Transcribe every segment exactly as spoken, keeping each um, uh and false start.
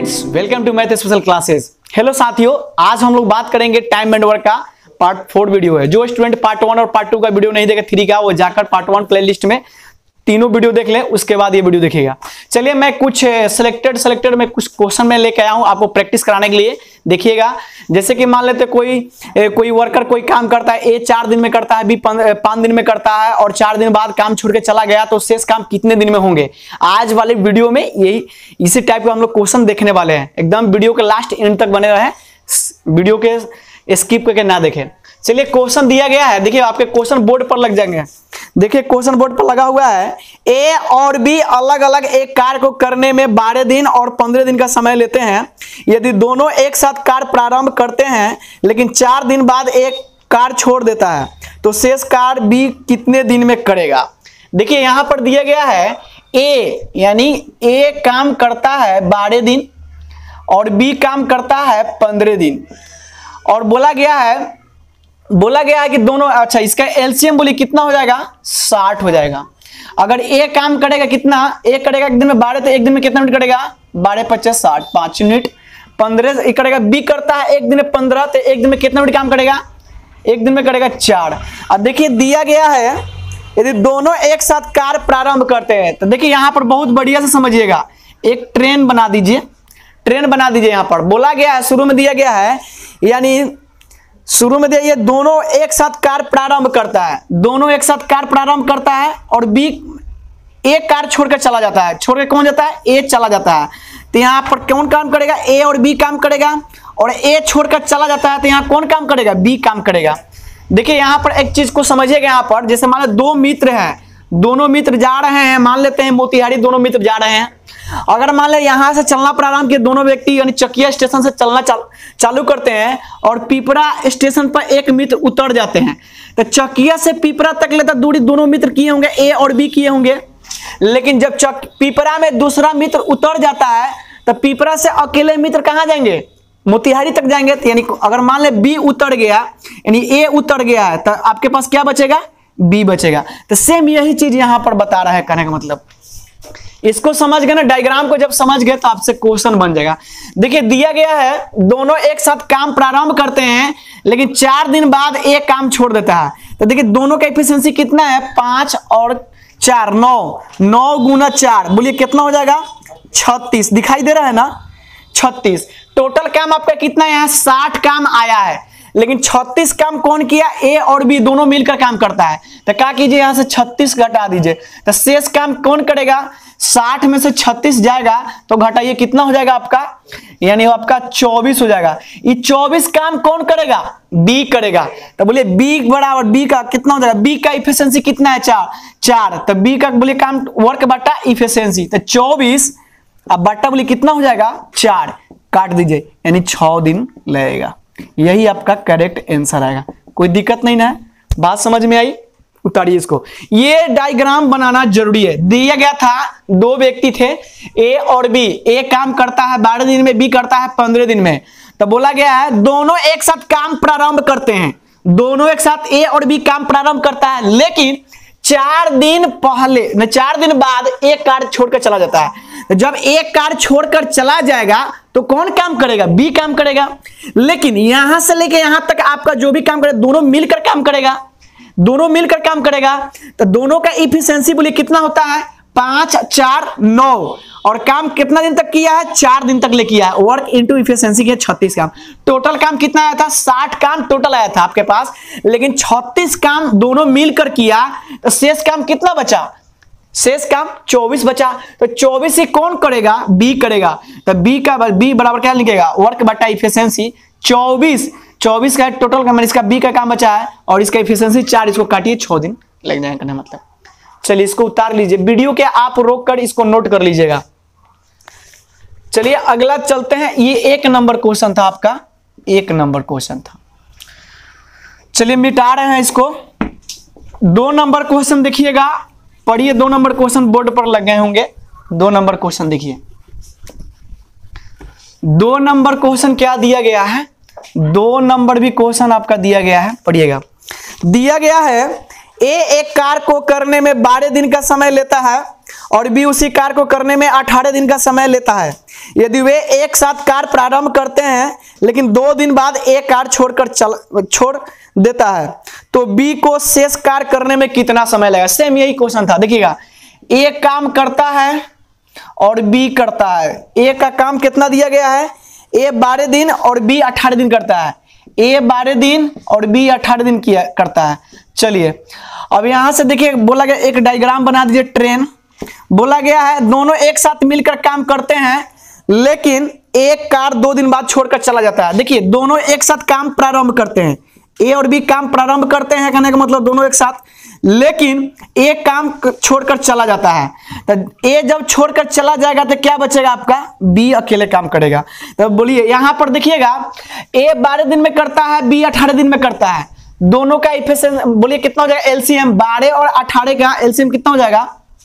Friends, welcome to math special classes. Hello साथियों, आज हम लोग बात करेंगे टाइम एंड वर्क का पार्ट फोर वीडियो है। जो स्टूडेंट पार्ट वन और पार्ट टू का वीडियो नहीं देखे थ्री का, वो जाकर पार्ट वन प्लेलिस्ट में तीनों वीडियो देख ले, उसके बाद ये वीडियो देखेगा। चलिए, मैं कुछ सिलेक्टेड सिलेक्टेड में कुछ क्वेश्चन में लेके आया हूं आपको प्रैक्टिस कराने के लिए। देखिएगा, जैसे कि मान लेते कोई ए, कोई वर्कर कोई काम करता है, ए चार दिन में करता है, बी पांच दिन में करता है और चार दिन बाद काम छोड़ के चला गया, तो शेष काम कितने दिन में होंगे। आज वाले वीडियो में यही इसी टाइप का हम लोग क्वेश्चन देखने वाले हैं। एकदम वीडियो के लास्ट एंड तक बने रहे, वीडियो के स्किप करके ना देखें। चलिए, क्वेश्चन दिया गया है, देखिए आपके क्वेश्चन बोर्ड पर लग जाएंगे। देखिए, क्वेश्चन बोर्ड पर लगा हुआ है, ए और बी अलग अलग एक कार्य को करने में बारह दिन और पंद्रह दिन का समय लेते हैं। यदि दोनों एक साथ कार्य प्रारंभ करते हैं लेकिन चार दिन बाद एक कार्य छोड़ देता है, तो शेष कार्य बी कितने दिन में करेगा। देखिए, यहां पर दिया गया है ए, यानी ए काम करता है बारह दिन और बी काम करता है पंद्रह दिन, और बोला गया है बोला गया है कि दोनों, अच्छा इसका एलसीएम बोली कितना हो जाएगा, साठ हो जाएगा। अगर ए काम करेगा कितना, ए करेगा एक दिन में बारह, तो एक दिन में कितना मिनट करेगा, बारह पचास साठ, पांच मिनट। पंद्रह करेगा, बी करता है एक दिन में पंद्रह, तो एक दिन में कितना मिनट काम करेगा, एक दिन में करेगा चार। अब देखिए, दिया गया है यदि दोनों एक साथ कार्य प्रारंभ करते हैं, तो देखिए यहां पर बहुत बढ़िया से समझिएगा, एक ट्रेन बना दीजिए, ट्रेन बना दीजिए। यहां पर बोला गया है, शुरू में दिया गया है, यानी शुरू में ये दोनों एक साथ कार्य प्रारंभ करता है, दोनों एक साथ कार्य प्रारंभ करता है और बी एक कार्य छोड़कर चला जाता है। छोड़कर कौन जाता है, ए चला जाता है। तो यहाँ पर कौन काम करेगा, ए और बी काम करेगा, और ए छोड़कर चला जाता है तो यहाँ कौन काम करेगा, बी काम करेगा। देखिए, यहाँ पर एक चीज को समझिएगा, यहाँ पर जैसे मान लो दो मित्र हैं, दोनों मित्र जा रहे हैं, मान लेते हैं मोतिहारी दोनों मित्र जा रहे हैं। अगर मान ले यहां से चलना प्रारंभ किए दोनों व्यक्ति, यानी चकिया स्टेशन से चलना चाल, चालू करते हैं और पिपरा स्टेशन पर एक मित्र उतर जाते हैं, तो चकिया से पिपरा तक लेता दूरी दोनों मित्र किए होंगे, ए और बी किए होंगे। लेकिन जब चक पिपरा में दूसरा मित्र उतर जाता है, तो पिपरा से अकेले मित्र कहां जाएंगे, मोतिहारी तक जाएंगे। यानी अगर मान ले बी उतर गया, यानी ए उतर गया है, तो आपके पास क्या बचेगा, बी बचेगा। तो सेम यही चीज यहां पर बता रहा है, कहने का मतलब इसको समझ गए ना, डायग्राम को जब समझ गए तो आपसे क्वेश्चन बन जाएगा। देखिए, दिया गया है दोनों एक साथ काम प्रारंभ करते हैं लेकिन चार दिन बाद एक काम छोड़ देता है। तो देखिए, दोनों का एफिशिएंसी कितना है, पांच और चार, नौ, नौ गुना चार, बोलिए कितना हो जाएगा, छत्तीस। दिखाई दे रहा है ना, छत्तीस। टोटल काम आपका कितना है, साठ काम आया है, लेकिन छत्तीस काम कौन किया, ए और बी दोनों मिलकर काम करता है। तो क्या कीजिए, यहां से छत्तीस घटा दीजिए, तो शेष काम कौन करेगा, साठ में से छत्तीस जाएगा तो घटाइए कितना हो जाएगा आपका, यानी आपका चौबीस हो जाएगा। ये चौबीस काम कौन करेगा, बी करेगा। तो बोलिए बी बराबर, बी का कितना हो जाएगा, बी का इफिशिएंसी कितना है, चार, चार। तो बी का बोलिए काम वर्क बटा इफिशिएंसी, तो चौबीस अब बट्टा बोलिए कितना हो जाएगा, चार, काट दीजिए, यानी छह दिन लगेगा। यही आपका करेक्ट आंसर आएगा। कोई दिक्कत नहीं ना, बात समझ में आई, उतारिए इसको। ये डायग्राम बनाना जरूरी है। दिया गया था दो व्यक्ति थे, ए और बी, ए काम करता है बारह दिन में, बी करता है पंद्रह दिन में। तो बोला गया है दोनों एक साथ काम प्रारंभ करते हैं, दोनों एक साथ ए और बी काम प्रारंभ करता है, लेकिन चार दिन पहले न चार दिन बाद एक कार्य छोड़कर चला जाता है। जब एक कार्य छोड़कर चला जाएगा तो कौन काम करेगा, बी काम करेगा। लेकिन यहां से लेके यहां तक आपका जो भी काम करे दोनों मिलकर काम करेगा, दोनों मिलकर काम करेगा। तो दोनों का इफिशिएंसी बोलिए कितना होता है, पांच चार नौ, और काम कितना दिन तक किया है, चार दिन तक ले किया है। वर्क इनटू इफिशिएंसी किया छत्तीस काम। टोटल काम कितना आया था, साठ काम टोटल आया था आपके पास, लेकिन छत्तीस काम दोनों मिलकर किया, तो शेष काम कितना बचा, शेष काम चौबीस बचा। तो चौबीस ही कौन करेगा, बी करेगा। तो बी का बी बराबर क्या लिखेगा, वर्क बटा इफिशिएंसी, चौबीस, चौबीस का टोटल काम, इसका बी का काम बचा है और इसका इफिशिएंसी चार, इसको काटिए, छह दिन लग जाएगा मतलब। चलिए, इसको उतार लीजिए, वीडियो के आप रोक कर इसको नोट कर लीजिएगा। चलिए अगला चलते हैं। ये एक नंबर क्वेश्चन था आपका, एक नंबर क्वेश्चन था। चलिए मिटा रहे हैं इसको। दो नंबर क्वेश्चन देखिएगा, पढ़िए। दो नंबर क्वेश्चन बोर्ड पर लग गए होंगे। दो नंबर क्वेश्चन देखिए, दो नंबर क्वेश्चन क्या दिया गया है, दो नंबर भी क्वेश्चन आपका दिया गया है, पढ़िएगा। दिया गया है ए एक कार्य को करने में बारह दिन का समय लेता है और बी उसी कार्य को करने में अठारह दिन का समय लेता है। यदि वे एक साथ कार्य प्रारंभ करते हैं लेकिन दो दिन बाद एक कार्य छोड़कर चल छोड़ देता है तो बी को शेष कार्य करने में कितना समय लगेगा। सेम यही क्वेश्चन था। देखिएगा, ए काम करता है और बी करता है। ए का काम कितना दिया गया है, ए बारह दिन और बी अठारह दिन करता है। ए बारह दिन और बी अठारह दिन किया करता है। चलिए अब यहां से देखिए, बोला गया एक डायग्राम बना दीजिए ट्रेन। बोला गया है दोनों एक साथ मिलकर काम करते हैं लेकिन एक कार दो दिन बाद छोड़कर चला जाता है। देखिए दोनों एक साथ काम प्रारंभ करते हैं, ए और बी काम प्रारंभ करते हैं, कहने का मतलब दोनों एक साथ, लेकिन एक काम छोड़कर चला जाता है। तो ए जब छोड़कर चला जाएगा तो क्या बचेगा आपका, बी अकेले काम करेगा। तो बोलिए यहां पर देखिएगा, ए बारह दिन में करता है, बी अठारह दिन में करता है। दोनों का इफिशिएंसी बोलिए कितना हो जाएगा, एलसीएम बारह और अठारह का एलसीएम कितना हो जाएगा,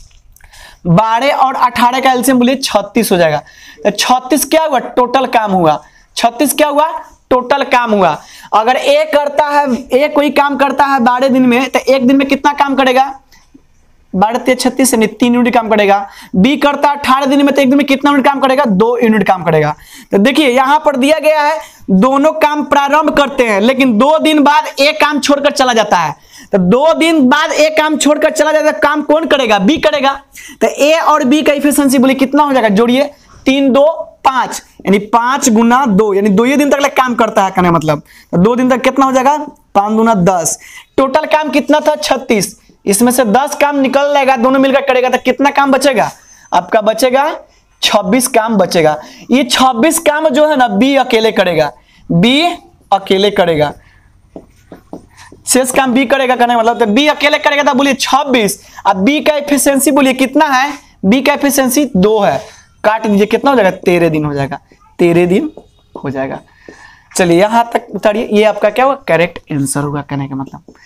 बारह और अठारह का एलसीएम बोलिए छत्तीस हो जाएगा। तो छत्तीस क्या हुआ, टोटल काम हुआ। छत्तीस क्या हुआ, टोटल काम हुआ। अगर ए करता है, ए कोई काम करता है बारह दिन में तो एक दिन में कितना काम करेगा, बारह ते छत्तीस यानी तीन यूनिट काम करेगा। बी करता है अठारह दिन में तो एक दिन में कितना यूनिट काम करेगा, दो यूनिट काम करेगा। तो देखिए यहां पर दिया गया है दोनों काम प्रारंभ करते हैं लेकिन दो दिन बाद एक काम छोड़कर चला जाता है। तो दो दिन बाद एक काम छोड़कर चला जाता है, काम कौन करेगा, बी करेगा। तो ए और बी का इफिशिएंसी बोलिए कितना हो जाएगा, जोड़िए, तीन दो पांच यानी पांच गुना दो यानी दो ही दिन तक काम करता है, कहने मतलब तो दो दिन तक कितना हो जाएगा, पांच गुना दस। टोटल काम कितना था, छत्तीस। इसमें से दस काम निकल जाएगा, दोनों मिलकर करेगा तो कितना काम बचेगा आपका, बचेगा छब्बीस काम बचेगा। ये छब्बीस काम जो है ना बी अकेले करेगा, बी अकेले करेगा, शेष काम बी करेगा, कहने मतलब तो बी अकेले करेगा। तो बोलिए छब्बीस। अब बी का एफिशिएंसी बोलिए कितना है, बी का एफिशिएंसी दो है, काट दीजिए कितना हो जाएगा, तेरह दिन हो जाएगा, तेरह दिन हो जाएगा। चलिए यहां तक उतारिए, ये आपका क्या हुआ, करेक्ट आंसर होगा, कहने का मतलब।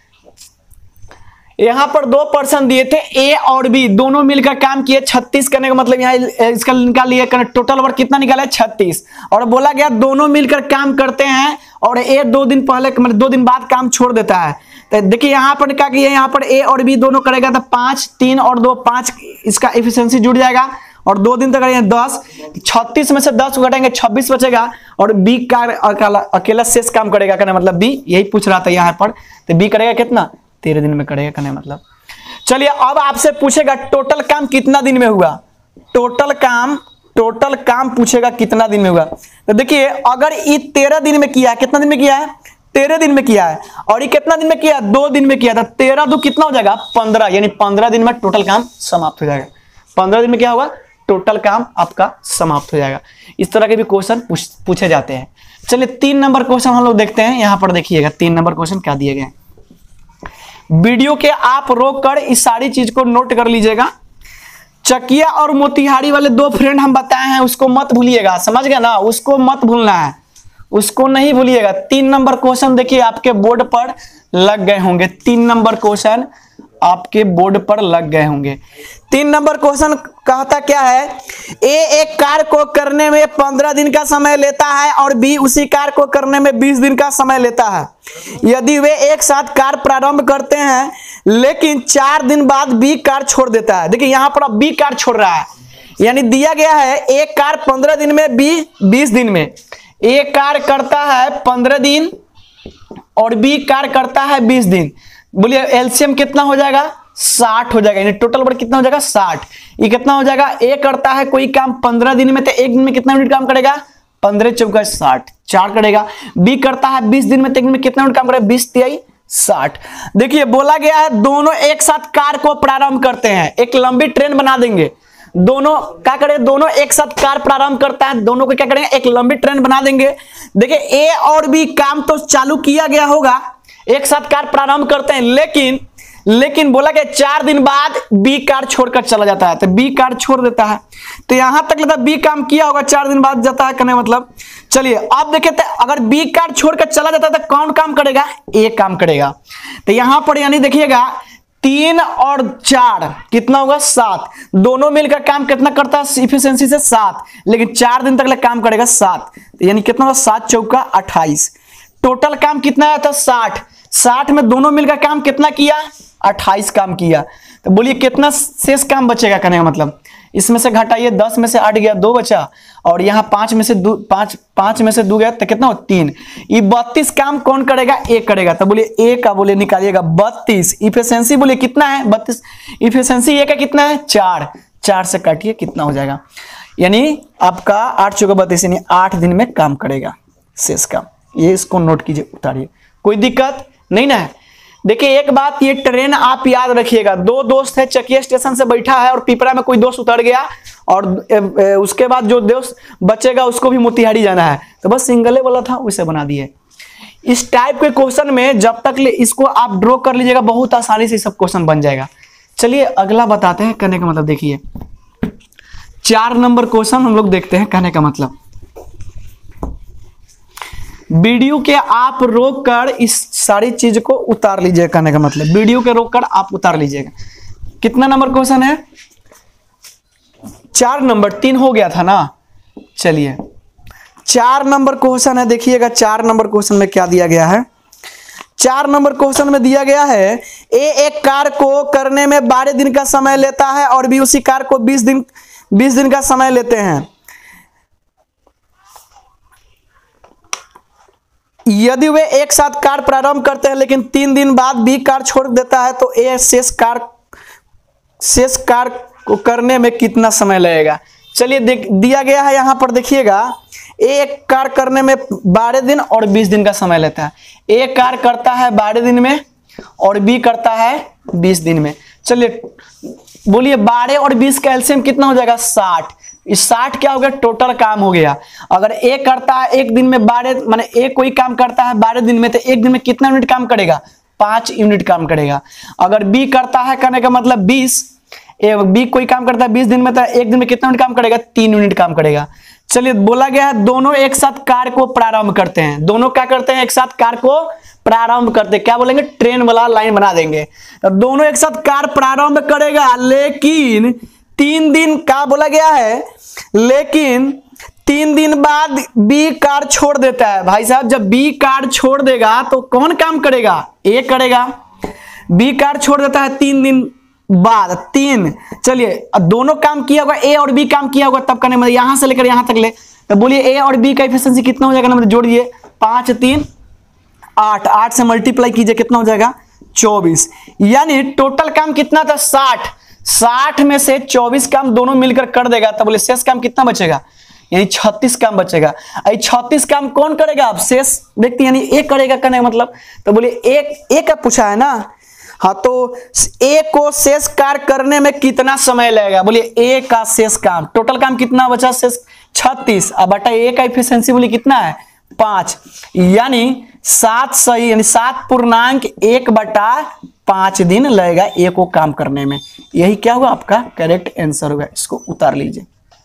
यहां पर दो पर्सन दिए थे, ए और बी दोनों मिलकर काम किए, छत्तीस करने का मतलब यहाँ इसका निकाल लिया, टोटल वर्क कितना निकाला है, छत्तीस। और बोला गया दोनों मिलकर काम करते हैं और ए दो दिन पहले मतलब दो दिन बाद काम छोड़ देता है। तो देखिए यहां पर क्या किया, यहाँ पर ए और बी दोनों करेगा तो पांच, तीन और दो पांच, इसका एफिशिएंसी जुड़ जाएगा और दो दिन तक करेंगे दस, छत्तीस में से दस घटाएंगे छब्बीस बचेगा और बी का अकेला अकेला शेष काम करेगा, कहने मतलब बी, यही पूछ रहा था यहाँ पर। तो बी करेगा कितना, तेरह दिन में करेगा, कहने मतलब। चलिए अब आपसे पूछेगा टोटल काम कितना दिन में हुआ, टोटल काम टोटल काम पूछेगा कितना दिन में हुआ। तो देखिए अगर ये तेरह दिन में किया है, कितना दिन में किया है, तेरह दिन में किया है, और ये कितना दिन में किया, दो दिन में किया था, तेरह दो कितना हो जाएगा, पंद्रह, यानी पंद्रह दिन में टोटल काम समाप्त हो जाएगा। पंद्रह दिन में क्या होगा, टोटल काम आपका समाप्त हो जाएगा। इस तरह के भी क्वेश्चन पूछे जाते हैं। चलिए तीन नंबर क्वेश्चन हम लोग देखते हैं। यहां पर देखिएगा तीन नंबर क्वेश्चन क्या दिए गए, वीडियो के आप रोक कर इस सारी चीज को नोट कर लीजिएगा। चकिया और मोतिहारी वाले दो फ्रेंड हम बताए हैं, उसको मत भूलिएगा, समझ गए ना, उसको मत भूलना है, उसको नहीं भूलिएगा। तीन नंबर क्वेश्चन देखिए आपके बोर्ड पर लग गए होंगे, तीन नंबर क्वेश्चन आपके बोर्ड पर लग गए होंगे। तीन नंबर क्वेश्चन कहता क्या है, ए एक कार्य को करने में पंद्रह दिन का समय लेता है और बी उसी कार्य को करने में बीस दिन का समय लेता है। यदि वे एक साथ कार्य प्रारंभ करते हैं लेकिन चार दिन बाद बी कार्य छोड़ देता है। देखिए यहां पर अब बी कार्य छोड़ रहा है, यानी दिया गया है एक कार्य पंद्रह दिन में, बी बीस दिन में। ए कार्य करता है पंद्रह दिन और बी कार्य करता है बीस दिन। बोलिए एलसीएम कितना हो जाएगा, साठ हो जाएगा, यानी टोटल वर्क कितना हो जाएगा, साठ। ये कितना हो जाएगा, ए करता है कोई काम पंद्रह दिन में तो एक दिन में कितना यूनिट काम करेगा, पंद्रह चौका साठ, चार करेगा। बी करता है बीस दिन में तो एक दिन में कितना यूनिट काम करेगा, बीस तिहाई साठ। देखिए बोला गया है दोनों एक साथ कार्य को प्रारंभ करते हैं, एक लंबी ट्रेन बना देंगे, दोनों क्या करें, दोनों एक साथ कार्य प्रारंभ करता है, दोनों को क्या करेंगे, एक लंबी ट्रेन बना देंगे। देखिए ए और बी काम तो चालू किया गया होगा, एक साथ कार्य प्रारंभ करते हैं, लेकिन लेकिन बोला कि चार दिन बाद बी कार्य छोड़कर चला जाता है, तो बी कार्य छोड़ देता है। तो यहां तक लगता है बी काम किया होगा, चार दिन बाद जाता है, कहने मतलब। चलिए अब देखिए अगर बी कार्य छोड़कर चला जाता है तो कौन काम करेगा, ए काम करेगा। तो यहां पर यानी देखिएगा तीन और चार कितना होगा, सात, दोनों मिलकर काम कितना करता है इफिशिएंसी से, सात, लेकिन चार दिन तक काम करेगा सात, तो यानी कितना होगा, सात चौका अट्ठाईस। टोटल काम कितना आया था, साठ, साठ में दोनों मिलकर काम कितना किया, अट्ठाईस काम किया। तो बोलिए कितना शेष काम बचेगा कहने का मतलब, इसमें से घटाइए, दस में से आठ गया, दो बचा, और यहाँ पांच में से दो, पांच पांच में से दो गया तो कितना हो, तीन। ये बत्तीस काम कौन करेगा, एक करेगा। तो बोलिए ए का बोलिए निकालिएगा बत्तीस। इफिशिएंसी बोलिए कितना है, बत्तीस। इफिशिएंसी ए का कितना है, चार। चार से काटिए कितना हो जाएगा, यानी आपका आठ चौका बत्तीस, यानी आठ दिन में काम करेगा शेष काम। ये इसको नोट कीजिए, उतारिए, कोई दिक्कत नहीं ना है। देखिए एक बात, ये ट्रेन आप याद रखिएगा, दो दोस्त है, चकिया स्टेशन से बैठा है और पिपरा में कोई दोस्त उतर गया, और उसके बाद जो दोस्त बचेगा उसको भी मोतिहारी जाना है, तो बस सिंगले वाला था उसे बना दिए। इस टाइप के क्वेश्चन में जब तक ले इसको आप ड्रॉ कर लीजिएगा, बहुत आसानी से सब क्वेश्चन बन जाएगा। चलिए अगला बताते हैं, कहने का मतलब देखिए चार नंबर क्वेश्चन हम लोग देखते हैं। कहने का मतलब वीडियो के आप रोक कर इस सारी चीज को उतार लीजिएगा, कहने का मतलब वीडियो के रोक कर आप उतार लीजिएगा। कितना नंबर क्वेश्चन है, चार नंबर, तीन हो गया था ना। चलिए चार नंबर क्वेश्चन है, देखिएगा चार नंबर क्वेश्चन में क्या दिया गया है। चार नंबर क्वेश्चन में दिया गया है, ए एक कार को करने में बारह दिन का समय लेता है और बी उसी कार को बीस दिन बीस दिन का समय लेते हैं। यदि वे एक साथ कार प्रारंभ करते हैं लेकिन तीन दिन बाद बी कार छोड़ देता है, तो ए शेष कार शेष कार को करने में कितना समय लगेगा। चलिए देख दिया गया है यहां पर, देखिएगा एक कार करने में बारह दिन और बीस दिन का समय लेता है। एक कार करता है बारह दिन में और बी करता है बीस दिन में। चलिए बोलिए बारह और बीस का एलसीएम कितना हो जाएगा, साठ। इस साठ क्या हो गया, टोटल काम हो गया। अगर ए करता है एक दिन में बारह, माने ए कोई काम करता है बारह दिन में, तो एक दिन में कितना यूनिट काम करेगा, पांच यूनिट काम करेगा। अगर बी करता है कहने का मतलब बीस, बी कोई काम करता है बीस दिन में, तो एक दिन में कितना यूनिट काम करेगा, तीन यूनिट काम करेगा। चलिए बोला गया है दोनों एक साथ कार को प्रारंभ करते हैं। दोनों क्या करते हैं, एक साथ कार को प्रारंभ करते हैं। क्या बोलेंगे, ट्रेन वाला लाइन बना देंगे। तो दोनों एक साथ कार प्रारंभ करेगा, लेकिन तीन दिन का बोला गया है, लेकिन तीन दिन बाद बी कार छोड़ देता है। भाई साहब जब बी कार छोड़ देगा तो कौन काम करेगा, ए करेगा। बी कार छोड़ देता है तीन दिन बाद, तीन। चलिए दोनों काम किया होगा, ए और बी काम किया होगा, तब करने मतलब यहां से लेकर यहां तक ले, तो बोलिए ए और बी का एफिशिएंसी कितना हो जाएगा, नंबर जोड़िए, पांच तीन आठ, आठ से मल्टीप्लाई कीजिए कितना हो जाएगा, चौबीस। यानी टोटल काम कितना था, साठ। साठ में से चौबीस काम दोनों मिलकर कर देगा, तब बोले शेष काम कितना बचेगा, यानी छत्तीस काम बचेगा। छत्तीस काम कौन करेगा, आप शेष देखते यानी एक करेगा, करने मतलब। तो बोलिए एक एक का पूछा है ना, हाँ, तो ए को शेष कार्य करने में कितना समय लगेगा, बोलिए ए का शेष काम, टोटल काम कितना बचा, शेष छत्तीस, अब बटा ए का एफिशिएंसी बोलिए कितना है, पांच। यानी सात सही, यानी सात पूर्णांक एक बटा पांच दिन लगेगा ए को काम करने में। यही क्या होगा, आपका करेक्ट आंसर होगा। इसको उतार लीजिए।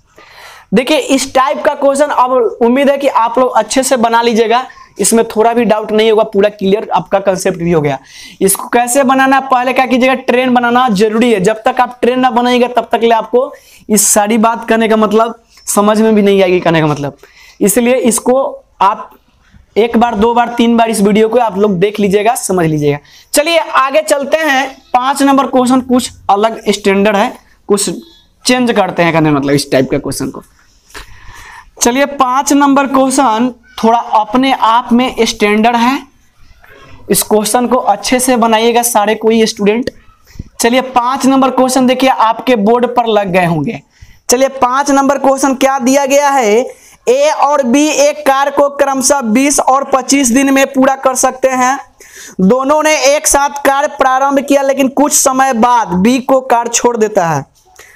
देखिए इस टाइप का क्वेश्चन अब उम्मीद है कि आप लोग अच्छे से बना लीजिएगा, इसमें थोड़ा भी डाउट नहीं होगा, पूरा क्लियर आपका कंसेप्ट भी हो गया। इसको कैसे बनाना, पहले क्या कीजिएगा, ट्रेन बनाना जरूरी है। जब तक आप ट्रेन ना बनाएंगे तब तक ले आपको इस सारी बात करने का मतलब समझ में भी नहीं आएगी, कहने का मतलब। इसलिए इसको आप एक बार, दो बार, तीन बार इस वीडियो को आप लोग देख लीजिएगा, समझ लीजिएगा। चलिए आगे चलते हैं। पांच नंबर क्वेश्चन कुछ अलग स्टैंडर्ड है, कुछ चेंज करते हैं, कहने मतलब इस टाइप का क्वेश्चन को। चलिए पांच नंबर क्वेश्चन थोड़ा अपने आप में स्टैंडर्ड है। इस क्वेश्चन को अच्छे से बनाइएगा सारे कोई स्टूडेंट। चलिए पांच नंबर क्वेश्चन देखिए आपके बोर्ड पर लग गए होंगे। चलिए पांच नंबर क्वेश्चन क्या दिया गया है, ए और बी एक कार्य को क्रमशः बीस और पच्चीस दिन में पूरा कर सकते हैं। दोनों ने एक साथ कार्य प्रारंभ किया, लेकिन कुछ समय बाद बी को कार्य छोड़ देता है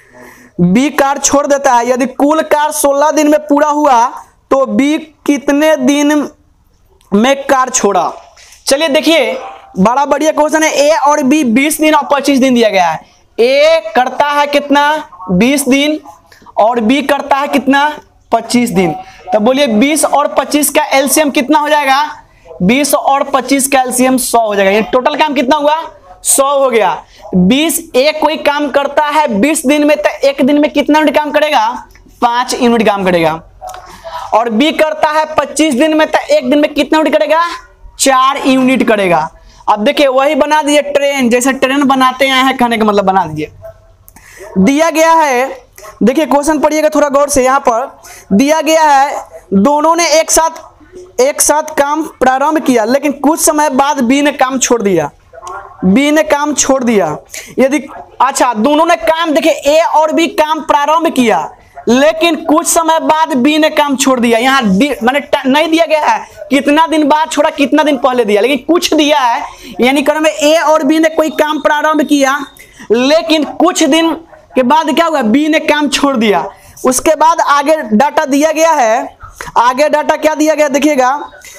बी कार्य छोड़ देता है। यदि कुल कार्य सोलह दिन में पूरा हुआ तो बी कितने दिन में कार्य छोड़ा। चलिए देखिए बड़ा बढ़िया क्वेश्चन है। ए और बी बीस दिन और पच्चीस दिन दिया गया है। ए करता है कितना, बीस दिन, और बी करता है कितना, पच्चीस दिन। तो बोलिए बीस और पच्चीस का एलसीएम कितना हो जाएगा, बीस और पच्चीस का एलसीएम सौ हो जाएगा। ये टोटल काम कितना हुआ, सौ हो गया। बीस एक कोई काम करता है बीस दिन में, तो एक दिन में कितना यूनिट काम करेगा, पांच यूनिट काम करेगा। और बी करता है पच्चीस दिन में, तो एक दिन में कितना यूनिट करेगा, चार यूनिट करेगा। अब देखिए वही बना दिए ट्रेन, जैसे ट्रेन बनाते हैं कहने का मतलब बना दीजिए। दिया गया है, देखिए क्वेश्चन पढ़िएगा थोड़ा गौर से। यहाँ पर दिया गया है दोनों ने एक साथ एक साथ काम प्रारंभ किया, लेकिन कुछ समय बाद बी ने काम छोड़ दिया। बी ने काम छोड़ दिया यदि, अच्छा दोनों ने काम, देखिए ए और बी काम प्रारंभ किया, लेकिन कुछ समय बाद बी ने काम छोड़ दिया। यहाँ मैंने नहीं दिया गया है कितना दिन बाद छोड़ा, कितना दिन पहले दिया, लेकिन कुछ दिया है। यानी क्रम में ए और बी ने कोई काम प्रारंभ किया, लेकिन कुछ दिन के बाद क्या हुआ, बी ने काम छोड़ दिया। उसके बाद आगे डाटा दिया गया है, आगे डाटा क्या दिया गया देखिएगा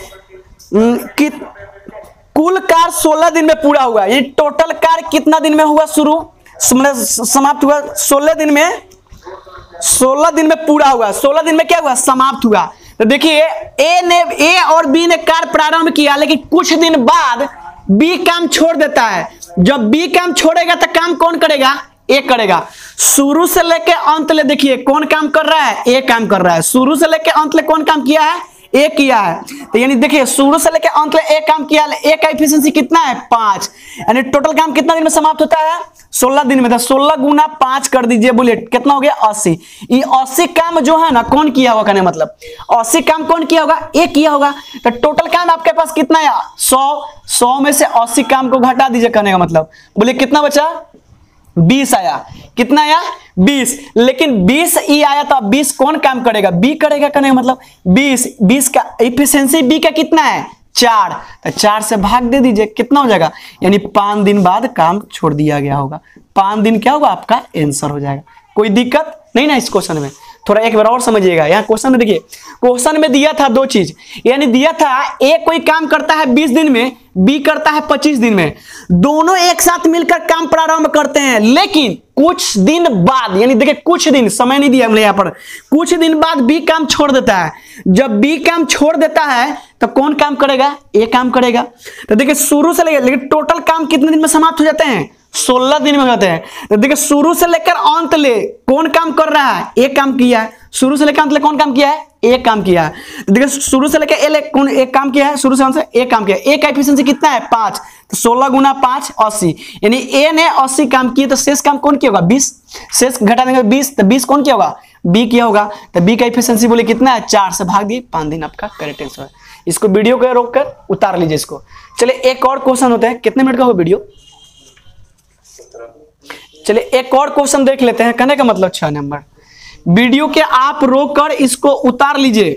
कि कुल कार्य सोलह दिन में पूरा हुआ। ये टोटल कार्य कितना दिन में हुआ, शुरू समाप्त हुआ सोलह दिन में, सोलह दिन में पूरा हुआ, सोलह दिन में क्या हुआ, समाप्त हुआ। तो देखिए ए ने ए और बी ने कार्य प्रारंभ किया, लेकिन कुछ दिन बाद बी काम छोड़ देता है। जब बी काम छोड़ेगा तो काम कौन करेगा, ए करेगा। शुरू से लेके अंत ले देखिए कौन काम कर रहा है, ए काम कर रहा है। शुरू से लेके अंत ले कौन काम किया है, ए किया है। तो यानी देखिए शुरू से लेके अंत ले ए काम किया, ए का एफिशिएंसी कितना है, पांच। यानी टोटल काम कितना दिन में समाप्त होता है, सोलह दिन में। तो सोलह गुना पांच कर दीजिए, बोलिए कितना हो गया, अस्सी। ये अस्सी काम जो है ना कौन किया होगा, कहने मतलब अस्सी काम कौन किया होगा, ए किया होगा। तो टोटल काम आपके पास कितना है, सौ। सौ में से अस्सी काम को घटा दीजिए, कहने का मतलब बोलिए कितना बचा, बीस आया। कितना आया, बीस। लेकिन बीस ई आया तो बीस कौन काम करेगा, बी करेगा, कहने का मतलब बीस। बीस का एफिशिएंसी बी का कितना है, चार। तो चार से भाग दे दीजिए, कितना हो जाएगा, यानी पांच दिन बाद काम छोड़ दिया गया होगा। पांच दिन क्या होगा, आपका आंसर हो जाएगा। कोई दिक्कत नहीं ना इस क्वेश्चन में, थोड़ा एक बार और समझिएगा। यहाँ क्वेश्चन में देखिए, क्वेश्चन में दिया था दो चीज, यानी दिया था ए कोई काम करता है बीस दिन में, बी करता है पच्चीस दिन में। दोनों एक साथ मिलकर काम प्रारंभ करते हैं, लेकिन कुछ दिन बाद, यानी देखिए कुछ दिन, समय नहीं दिया हमने यहाँ पर, कुछ दिन बाद बी काम छोड़ देता है। जब बी काम छोड़ देता है तो कौन काम करेगा, ए काम करेगा। तो देखिए शुरू से लेकर, लेकिन टोटल काम कितने दिन में समाप्त हो जाते हैं, सोलह दिन में हो जाते हैं। तो देखिए शुरू से लेकर अंत ले कौन काम कर रहा है, एक काम किया है। शुरू से लेकर अंत ले कौन काम किया है, एक काम किया है। तो देखिए शुरू से लेकर ए ले कौन एक काम किया है, शुरू से अंत से एक काम किया है। ए का एफिशिएंसी कितना है, पांच। तो सोलह गुना पांच, अस्सी। यानी ए ने अस्सी काम किए, तो शेष काम कौन किया होगा, बीस। शेष घटा देंगे बीस, तो बीस कौन किया होगा, बी किया होगा। तो बी का एफिशिएंसी बोले कितना है, चार से भाग दिए, पांच दिन आपका करेक्ट आंसर है। इसको वीडियो को रोक कर उतार लीजिए इसको। चलिए एक और क्वेश्चन होता है, कितने मिनट का हो वीडियो, चलिए एक और क्वेश्चन देख लेते हैं। कहने का मतलब छह नंबर, वीडियो के आप रोक कर इसको उतार लीजिए।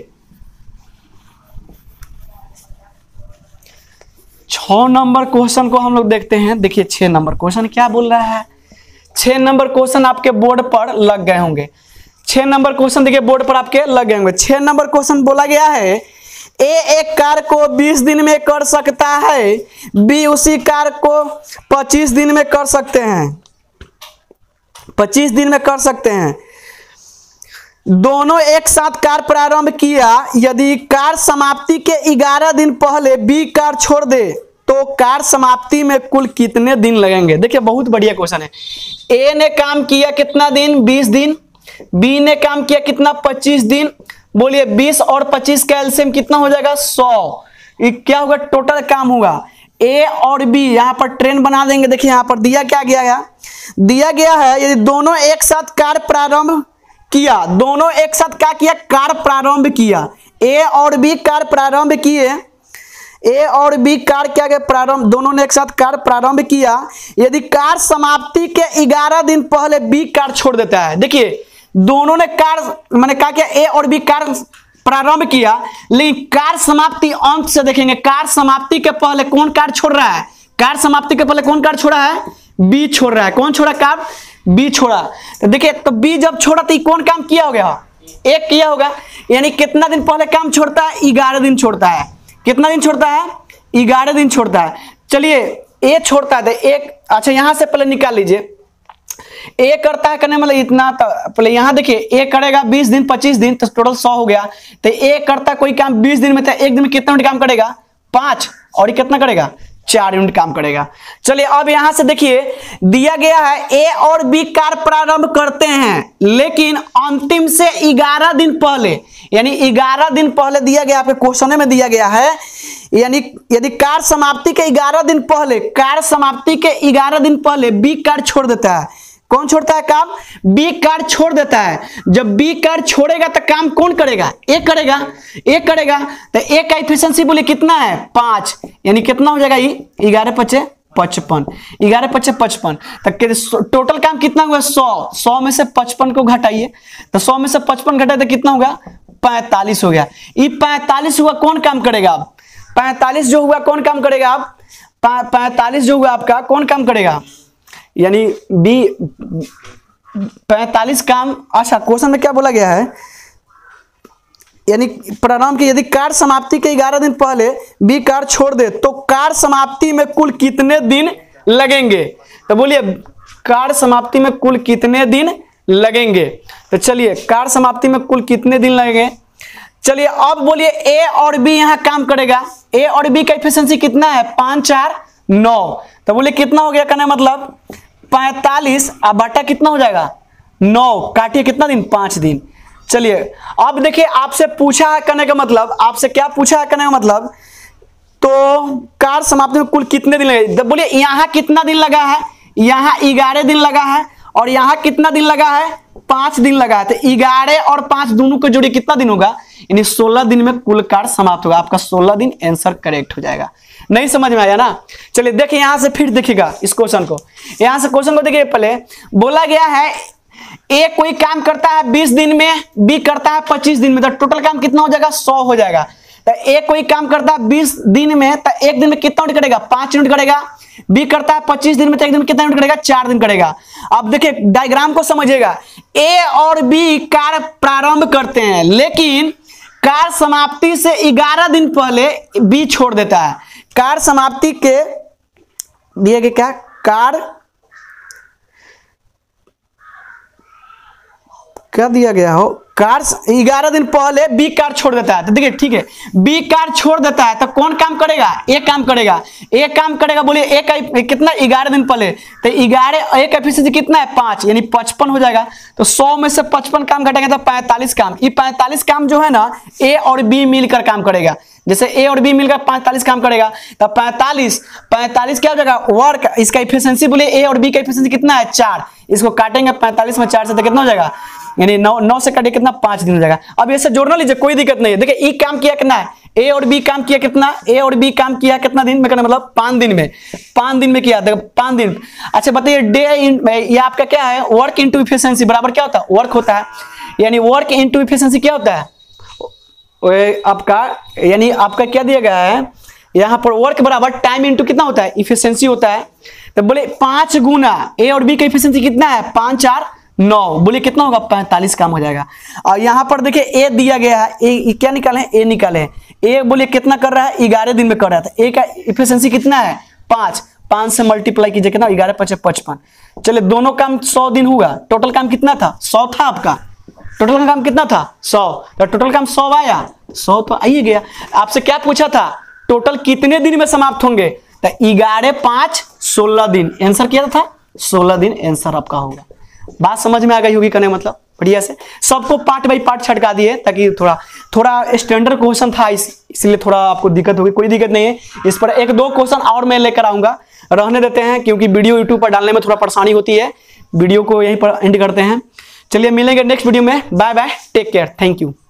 छह नंबर क्वेश्चन को हम लोग देखते हैं। देखिए छह नंबर क्वेश्चन क्या बोल रहा है। छह नंबर क्वेश्चन आपके बोर्ड पर लग गए होंगे। छह नंबर क्वेश्चन देखिए बोर्ड पर आपके लग गए होंगे। छह नंबर क्वेश्चन बोला गया है, ए एक कार्य को बीस दिन में कर सकता है, बी उसी कार्य को पच्चीस दिन में कर सकते हैं, पच्चीस दिन में कर सकते हैं। दोनों एक साथ कार्य प्रारंभ किया, यदि कार्य समाप्ति के ग्यारह दिन पहले बी कार्य छोड़ दे तो कार्य समाप्ति में कुल कितने दिन लगेंगे। देखिए बहुत बढ़िया क्वेश्चन है। ए ने काम किया कितना दिन, बीस दिन। बी ने काम किया कितना, पच्चीस दिन। बोलिए बीस और पच्चीस का एलसीएम कितना हो जाएगा, सौ। ये क्या होगा, टोटल काम होगा। ए और बी यहां पर ट्रेन बना देंगे। देखिए यहां पर दिया क्या गया है, दिया गया है यदि दोनों एक साथ कार्य प्रारंभ किया, दोनों एक साथ क्या किया, कार्य प्रारंभ किया। ए और बी कार्य प्रारंभ किए, ए और बी कार्य क्या गया, प्रारंभ, दोनों ने एक साथ कार्य प्रारंभ किया। यदि कार्य समाप्ति के ग्यारह दिन पहले बी कार्य छोड़ देता है। देखिए दोनों ने कार्य मैंने कहा क्या, ए और बी कार्य प्रारंभ किया, लेकिन कार्य समाप्ति अंत से देखेंगे। कार्य समाप्ति के पहले कौन कार्य छोड़ रहा है, कार्य समाप्ति के पहले कौन कार्य छोड़ा है, बी छोड़ रहा है। कौन छोड़ा कार्य, बी छोड़ा। तो देखिए तो बी जब छोड़ा तो कौन काम किया होगा, एक किया होगा। यानी कितना दिन पहले काम छोड़ता है, ग्यारह दिन छोड़ता है। कितना दिन छोड़ता है, ग्यारह दिन छोड़ता है। चलिए ए छोड़ता है तो एक, अच्छा यहां से पहले निकाल लीजिए। ए करता है करने मतलब इतना, तो पहले यहां देखिए ए करेगा बीस दिन पच्चीस दिन, तो टोटल सौ हो गया। तो ए करता कोई काम बीस दिन में, तो एक दिन में कितना मिनट काम करेगा, पांच। और ये कितना करेगा, चार यूनिट काम करेगा। चलिए अब यहां से देखिए दिया गया है ए और बी कार्य प्रारंभ करते हैं, लेकिन अंतिम से ग्यारह दिन पहले, यानी ग्यारह दिन पहले दिया गया, आपके क्वेश्चन में दिया गया है यानी यदि कार्य समाप्ति के ग्यारह दिन पहले कार्य समाप्ति के ग्यारह दिन पहले बी कार्य छोड़ देता है, कौन छोड़ता है काम? बी कार्य छोड़ देता है। जब बी कार्य छोड़ेगा तो काम कौन करेगा? ए करेगा। ए करेगा तो ए का एफिशिएंसी बोले कितना है? पांच, यानी कितना हो जाएगा? ये ग्यारह पचे पचपन, ग्यारह पचे पचपन तक टोटल काम कितना हुआ? सौ। सौ में से पचपन को घटाइए तो सौ में से पचपन घटाए तो कितना होगा? पैंतालीस हो गया। ये पैंतालीस हुआ, कौन काम करेगा? अब पैंतालीस जो हुआ कौन काम करेगा? अब पैंतालीस जो हुआ आपका कौन काम करेगा? यानी बी पैंतालीस काम। अच्छा, क्वेश्चन में क्या बोला गया है? यानी प्रारंभ की यदि कार्य समाप्ति के ग्यारह दिन पहले बी कार्य छोड़ दे तो कार्य समाप्ति में कुल कितने दिन लगेंगे? तो बोलिए कार्य समाप्ति में कुल कितने दिन लगेंगे? तो चलिए कार्य समाप्ति में कुल कितने दिन लगेंगे? चलिए अब बोलिए ए और बी यहां काम करेगा। ए और बी का एफिशिएंसी कितना है? पांच चार नौ। तो बोलिए कितना हो गया? कहने मतलब पैंतालीस अब बटा कितना हो जाएगा? नौ, काटिए कितना दिन? पांच दिन। चलिए अब देखिए आपसे पूछा है, करने का मतलब आपसे क्या पूछा है, करने का मतलब तो कार्य समाप्ति में कुल कितने दिन लगे? बोलिए यहां कितना दिन लगा है? यहां ग्यारह दिन लगा है और यहां कितना दिन लगा है? पांच दिन लगा है। तो ग्यारह और पांच दोनों को जोड़िए कितना दिन होगा? यानी सोलह दिन में कुल कार्य समाप्त होगा। आपका सोलह दिन आंसर करेक्ट हो जाएगा। नहीं समझ में आया ना? चलिए देखिए यहां से फिर देखिएगा इस क्वेश्चन को। यहां से क्वेश्चन को देखिए, पहले बोला गया है ए कोई काम करता है बीस दिन में, बी करता है पच्चीस दिन में, तो टोटल काम कितना हो जाएगा? सौ हो जाएगा। तो ए कोई काम करता है बीस दिन में तो एक दिन में कितना यूनिट करेगा? पांच यूनिट करेगा। बी करता है पच्चीस दिन में तो एक दिन में कितना यूनिट करेगा? चार दिन करेगा। अब देखिए डायग्राम को समझिएगा। ए और बी कार्य प्रारंभ करते हैं लेकिन कार्य समाप्ति से ग्यारह दिन पहले बी छोड़ देता है। कार्य समाप्ति के दिए गए क्या? कार्य क्या दिया गया हो? कार्य ग्यारह दिन पहले बी कार्य छोड़ देता है। तो देखिए ठीक है, बी कार्य छोड़ देता है तो कौन काम करेगा? ए काम करेगा। ए काम करेगा। बोलिए ए का कितना? ग्यारह दिन पहले। तो ग्यारह ए का एफिशिएंसी कितना है? पांच, यानी पचपन हो जाएगा। तो सौ में से पचपन काम घटेगा तो पैंतालीस काम। ये पैंतालीस काम जो है ना ए और बी मिलकर काम करेगा। जैसे ए और बी मिलकर पैंतालीस काम करेगा तो पैंतालीस पैंतालीस क्या हो जाएगा? वर्क। इसका एफिशिएंसी बोलिए ए और बी का एफिशिएंसी कितना है? चार। इसको काटेंगे पैंतालीस में चार से तो कितना हो जाएगा? यानी नौ नौ से काटे कितना? पांच दिन हो जाएगा। अब ऐसे जोड़ना लीजिए, कोई दिक्कत नहीं है। देखिए ई काम किया कितना है? ए और बी काम किया कितना? ए और बी काम किया कितना दिन में? कहना मतलब पांच दिन में। पांच दिन में किया, देखो पांच दिन। अच्छा बताइए डे इन ये आपका क्या है? वर्क इंटू एफिशिएंसी बराबर क्या होता है? वर्क होता है। यानी वर्क इंटू एफिशिएंसी क्या होता है आपका? यानी आपका क्या दिया गया है यहाँ पर? वर्क बराबर टाइम इंटू कितना होता है? एफिशिएंसी होता है। तो बोले पांच गुना ए और बी का एफिशिएंसी कितना है? पांच चार नौ। बोलिए कितना होगा? पैंतालीस काम हो जाएगा। और यहां पर देखिए ए दिया गया है। ए क्या निकाले? ए निकाले। ए बोलिए कितना कर रहा है? ग्यारह दिन में कर रहा था। ए का एफिशिएंसी कितना है? पांच। पांच से मल्टीप्लाई कीजिए कितना? ग्यारह पचे पचपन। चलिए दोनों काम सौ दिन हुआ। टोटल काम कितना था? सौ था आपका। टोटल काम कितना था? सौ। तो टोटल काम सौ आया। सौ तो आइए गया। आपसे क्या पूछा था? टोटल कितने दिन में समाप्त होंगे? तो ग्यारह पांच सोलह दिन। आंसर किया था सोलह दिन। आंसर आपका होगा। बात समझ में आ गई होगी करने मतलब बढ़िया से। सबको पार्ट बाई पार्ट छटका दिए ताकि थोड़ा थोड़ा स्टैंडर्ड क्वेश्चन था, इस इसलिए थोड़ा आपको दिक्कत होगी। कोई दिक्कत नहीं है। इस पर एक दो क्वेश्चन और मैं लेकर आऊंगा, रहने देते हैं क्योंकि वीडियो यूट्यूब पर डालने में थोड़ा परेशानी होती है। वीडियो को यहीं पर एंड करते हैं। चलिए मिलेंगे नेक्स्ट वीडियो में। Bye bye, take care, thank you.